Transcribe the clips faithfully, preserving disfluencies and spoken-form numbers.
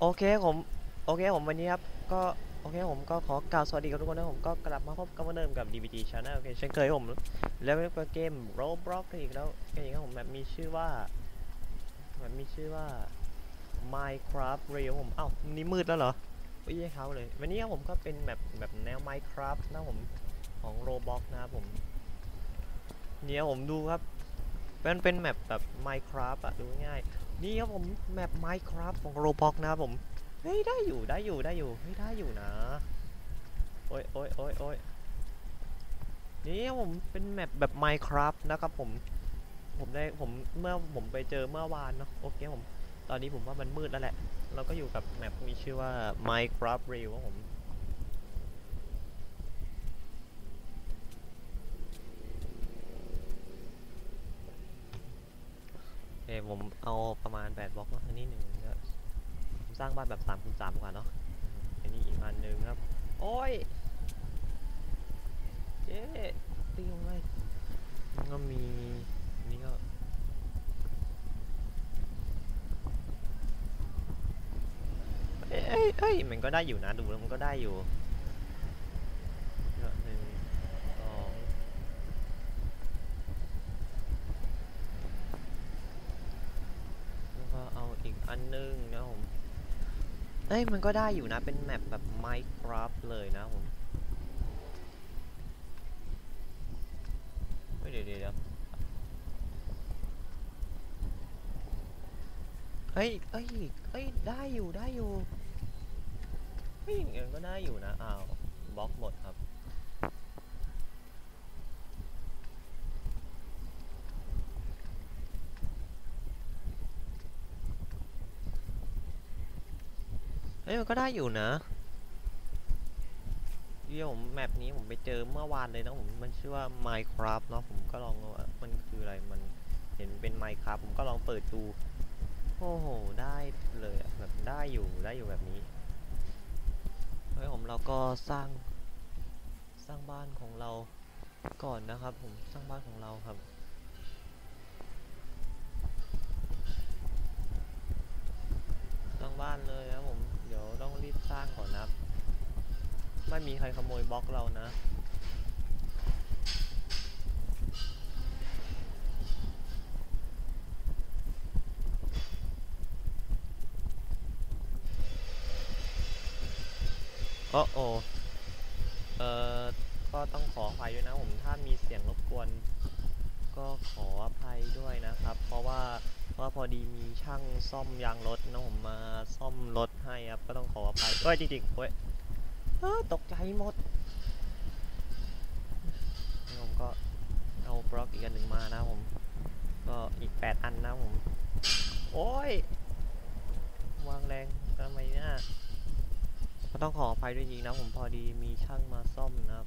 โอเคผมโอเคผมวันนี้ครับก็โอเคผมก็ขอกล่าวสวัสดีกับทุกคนนะผมก็กลับมาพบกันเหมือนเดิมกับ ดี บี ที Channel โอเคเช่นเคยผมแล้วก็เกม Roblox กันอีกแล้วกันอีกครับผมแบบมีชื่อว่าแบบมีชื่อว่า Minecraft Real ผมเอ้านี่มืดแล้วเหรอไม่ใช่เขาเลยวันนี้ผมก็เป็นแบบแบบแนว Minecraft นะผมของ Roblox นะครับผมเนี่ยผมดูครับมันเป็นแมปแบบ Minecraft อะดูง่ายนี่ครับผมแมป Minecraft ของ Roblox นะครับผมเฮ้ยได้อยู่ได้อยู่ได้อยู่เฮ้ยได้อยู่นะโอ้ยโอ้ยโอ้ยโอ้ยนี่ผมเป็นแมปแบบ Minecraft นะครับผมผมได้ผมเมื่อผมไปเจอเมื่อวานเนาะโอเคผมตอนนี้ผมว่ามันมืดแล้วแหละเราก็อยู่กับแมปมีชื่อว่า Minecraft Real ครับผมเอ้ผมเอาประมาณแปดบล็อกเนาะอันนี้หนึ่งก็ผมสร้างบ้านแบบสามคูณสามกว่าเนาะอันนี้อีกอันหนึ่งครับโอ้ยเจ๊ตีลงเลยมันก็มีนี่ก็เอ้ยเอ้ยเอ้ยมันก็ได้อยู่นะดูแล้วมันก็ได้อยู่ก็หนึ่งสองแล้วก็เอาอีกอันนึงนะผมเอ้ยมันก็ได้อยู่นะเป็นแมปแบบ Minecraft เลยนะผมเฮ้ยเดี๋ยวเดี๋ยวเฮ้ยเอ้ยเอ้ยได้อยู่ได้อยู่เฮ้ยมันก็ได้อยู่นะอ้าวบล็อกหมดครับเฮ้ยมันก็ได้อยู่นะเดี๋ยวผมแมปนี้ผมไปเจอเมื่อวานเลยนะผมมันชื่อว่า Minecraft เนาะผมก็ลองว่ามันคืออะไรมันเห็นเป็น Minecraft ผมก็ลองเปิดดูโอ้โหได้เลยอะแบบได้อยู่ได้อยู่แบบนี้เฮ้ยผมเราก็สร้างสร้างบ้านของเราก่อนนะครับผมสร้างบ้านของเราครับสร้างบ้านเลยนะผมเดี๋ยวต้องรีบสร้างก่อนนะครับไม่มีใครขโมยบล็อกเรานะโอ้โอเอ่อก็ต้องขออภัยด้วยนะผมถ้ามีเสียงรบกวนก็ขออภัยด้วยนะครับเพราะว่าเพราะพอดีมีช่างซ่อมยางรถนะผมมาซ่อมรถให้ครับก็ต้องขออภัยเอ้ยจริงๆเว้ยตกใจหมดผมก็เอาบล็อกอีกอันหนึ่งมานะผมก็อีกแปดอันนะผมโอ้ยวางแรงทำไมเนี่ยก็ต้องขออภัยด้วยจริงนะผมพอดีมีช่างมาซ่อมนะครับ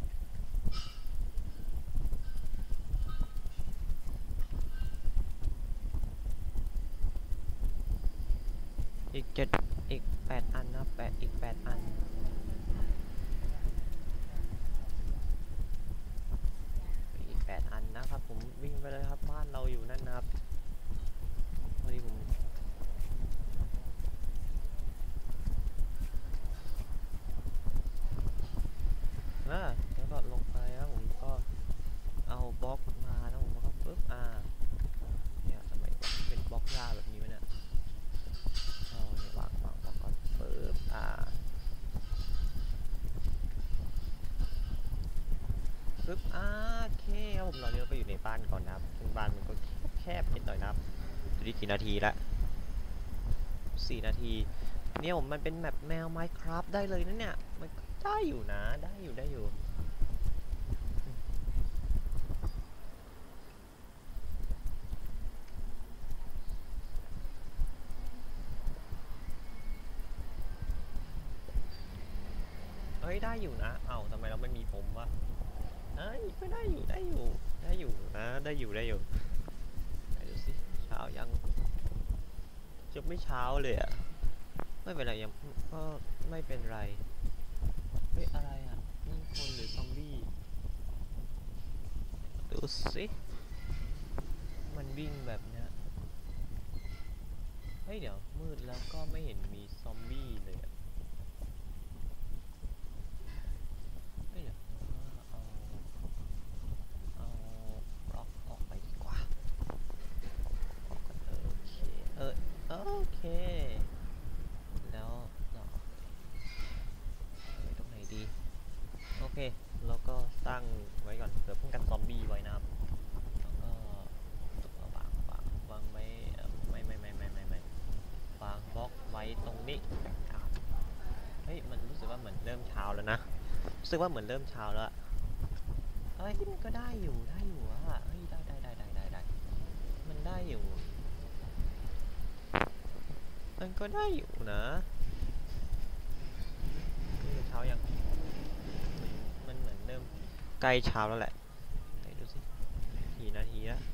อีกเจ็ดอีกแปดอันนะแปดอีกแปดอันอีกแปดอันนะครับผมวิ่งไปเลยครับบ้านเราอยู่นั่นนะครับพอดีผมอ่าแล้วก็ลงไปแล้วผมก็เอาบล็อกมาแล้วผมก็ปึ๊บอ่าเนี่ยทำไมเป็นบล็อกหญ้าแบบนี้วะเนี่ยเอาเนี่ยวางวางบล็อกก่อนปึ๊บอ่าปึ๊บอ่าโอเคครับผมเราเนี่ยก็อยู่ในบ้านก่อนนะครับซึ่งบ้านมันก็แคบๆนิดหน่อยนะครับดูดิกี่นาทีละสี่นาทีเนี่ยผมมันเป็นแมปแมว Minecraft ได้เลยนะเนี่ยมันได้อยู่นะได้อยู่ได้อยู่เอ้ยได้อยู่นะเอ้าทำไมเราไม่มีผมวะเอ้ยก็ได้อยู่ได้อยู่ได้อยู่นะได้อยู่ได้อยู่ไหนดูสิเช้ายังจะไม่เช้าเลยอะไม่เป็นไรยังก็ไม่เป็นไรเฮ้ยอะไรอะนี่คนหรือซอมบี้ดูสิมันวิ่งแบบเนี้ยเฮ้ยเดี๋ยวมืดแล้วก็ไม่เห็นมีซเคแล้วก็สร้างไว้ก่อนเผื่อป้องกันซอมบี้ไว้นะครับแล้วก็เอาวางวางวางไว้ไม่ไม่ไม่ไม่ไม่ไม่วางบล็อกไว้ตรงนี้ครับเฮ้ยมันรู้สึกว่าเหมือนเริ่มเช้าแล้วนะรู้สึกว่าเหมือนเริ่มเช้าแล้วเฮ้ยมันก็ได้อยู่ได้อยู่อะเฮ้ยได้ได้ได้ได้ได้ได้มันได้อยู่มันก็ได้อยู่นะนี่เช้ายังมันเหมือนเริ่มใกล้เช้าแล้วแหละไหนดูสิกี่นาทีแล้ว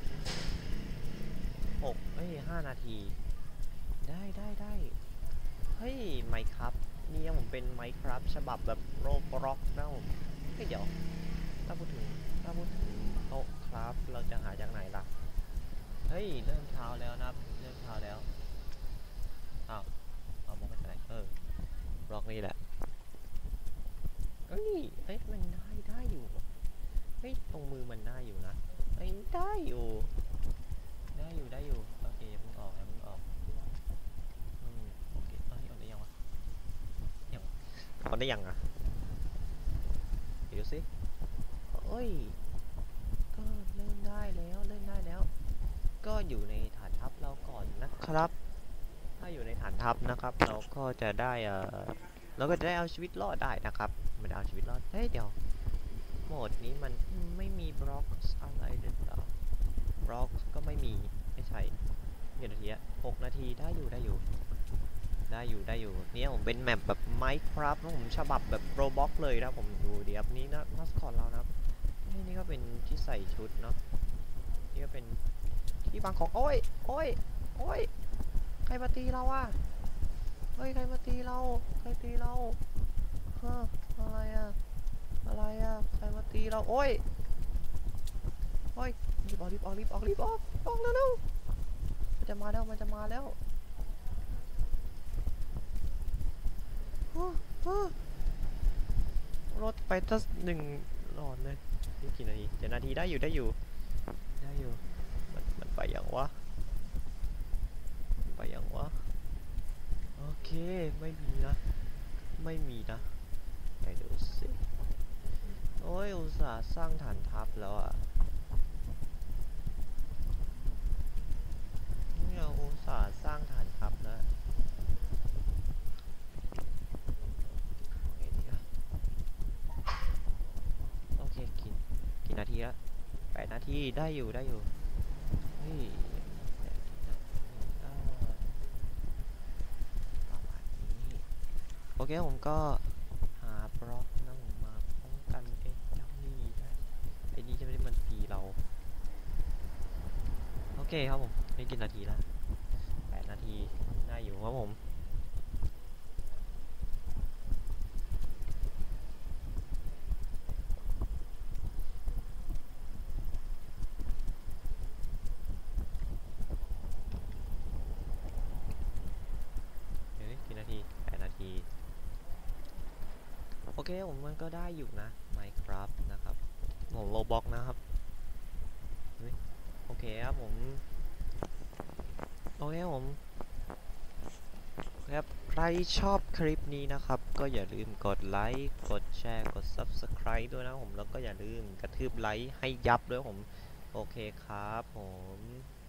หกเอ้ยห้านาทีได้ได้ได้เฮ้ยไมค์ครับนี่ผมเป็นไมค์ครับฉบับแบบโรบล็อกนะผมเฮ้ยเดี๋ยวถ้าพูดถึงถ้าพูดถึงโต๊ะครับเราจะหาจากไหนล่ะเฮ้ยเริ่มเช้าแล้วนะเริ่มเช้าแล้วอ้าวเอามองไปไหนเออบล็อกนี่แหละเอ้ยเอ้ยมันได้ได้อยู่เฮ้ยตรงมือมันได้อยู่นะเอ้ยได้อยู่ได้อยู่ได้อยู่โอเคอย่าเพิ่งออกอย่าเพิ่งออกอืมโอเคเอ้ยออกได้ยังวะยังออกได้ยังอ่ะเดี๋ยวดูสิเอ้ยก็เล่นได้แล้วเล่นได้แล้วก็อยู่ในฐานทัพเราก่อนนะครับถ้าอยู่ในฐานทัพนะครับเราก็จะได้เอ่อเราก็จะได้เอาชีวิตรอดได้นะครับไม่ได้เอาชีวิตรอดเฮ้ยเดี๋ยวโหมดนี้มันไม่มีบล็อกอะไรเลยเหรอบล็อกก็ไม่มีไม่ใช่กี่นาทีอะหกนาทีได้อยู่ได้อยู่ได้อยู่ได้อยู่เนี่ยผมเป็นแมปแบบ Minecraft นะผมฉบับแบบโรบ็อกเลยนะผมดูเดี๋ยวนี้นะมาสคอตเรานะครับนี่ก็เป็นที่ใส่ชุดเนาะนี่ก็เป็นที่วางของโอ้ยโอ้ยโอ้ยใครมาตีเราอะเฮ้ยใครมาตีเราใครตีเราเฮ้ออะไรอะอะไรอะใครมาตีเราโอ้ยโอ้ยรีบออกรีบออกรีบออกรีบออกออกแล้วมันจะมาแล้วมันจะมาแล้วรถไปตั้งหนึ่งหลอดเลยนี่กี่นาทีเจ็ดนาทีได้อยู่ได้อยู่ได้อยู่มันมันไปอย่างวะไปอย่างวะโอเคไม่มีนะไม่มีนะไหนดูสิโอ้ยอุตส่าห์สร้างฐานทัพแล้วอ่ะเนี่ยอุตส่าห์สร้างฐานทัพแล้วโอเคกี่กี่นาทีละแปดนาทีได้อยู่ได้อยู่เฮ้ยโอเคผมก็หาบล็อกนะผมมาป้องกันไอ้เจ้านี่นะไอ้นี่จะไม่ได้มันตีเราโอเคครับผมนี่กี่นาทีแล้วแปดนาทีได้อยู่ครับผมเฮ้ยกี่นาทีแปดนาทีโอเคผมมันก็ได้อยู่นะ Minecraft นะครับผมโลบ็อกนะครับโอเคครับผมโอเคผมครับใครชอบคลิปนี้นะครับก็อย่าลืมกดไลค์กดแชร์กด ซับสไครบ์ ด้วยนะผมแล้วก็อย่าลืมกระทืบไลค์ให้ยับด้วยผมโอเคครับผม